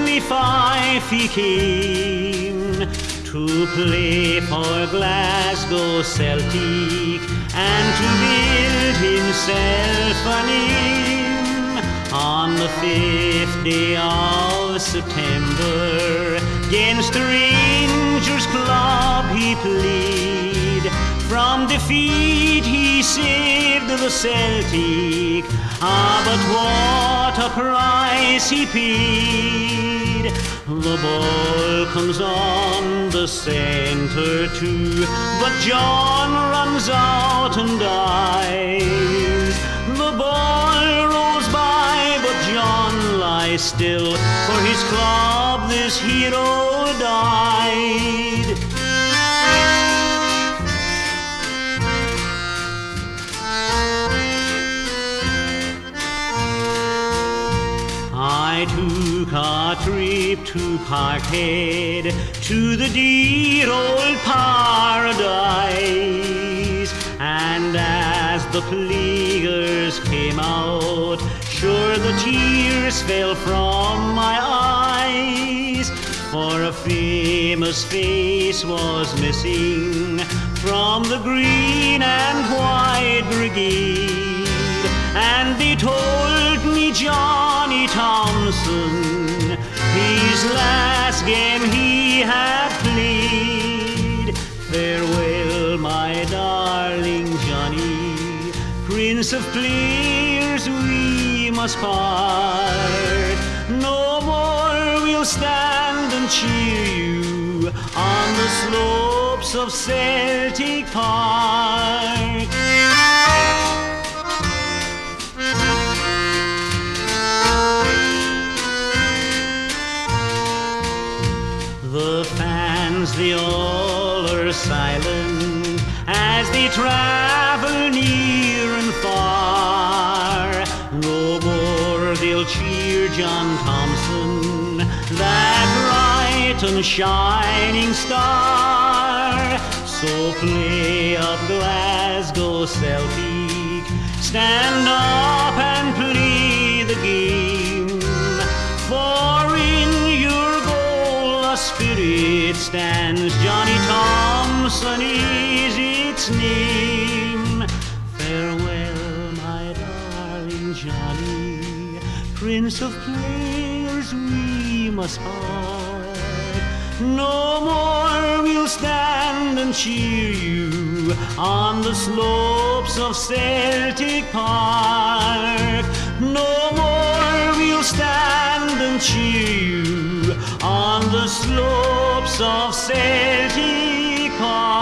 me fife he came to play for Glasgow Celtic and to build himself a name. On the 5th day of September, 'gainst the Rangers club he played. From defeat he saved the Celtic, but what a price he paid. The ball comes on the centre too, but John runs out and dies. The ball rolls by, but John lies still. For his club this hero died. I took a trip to Parkhead, to the dear old paradise, and as the players came out, sure the tears fell from my eyes. For a famous face was missing from the green and white brigade, and they told me Johnny Thomson, his last game he had played. Farewell, my darling Johnny, Prince of players, we must part. No more we'll stand and cheer you on the slopes of Celtic Park. The fans, they all are silent as they travel near and far. No more they'll cheer John Thomson, that bright and shining star. So play up Glasgow Celtic, stand up and play the game. For in your goal a spirit stands, Johnny Thomson is its name. Farewell, my darling Johnny, Prince of players, we must part. No more we'll stand and cheer you on the slopes of Celtic Park. No more we'll stand and cheer you on the slopes of Celtic Park.